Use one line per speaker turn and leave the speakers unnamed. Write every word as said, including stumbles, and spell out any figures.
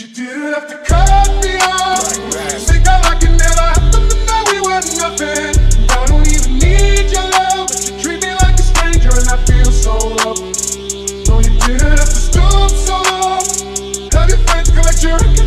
You didn't have to cut me off. Think I like it never happened to know we were nothing. I don't even need your love, but you treat me like a stranger and I feel so low. No, you didn't have to stoop so low. Have your friends collect your account.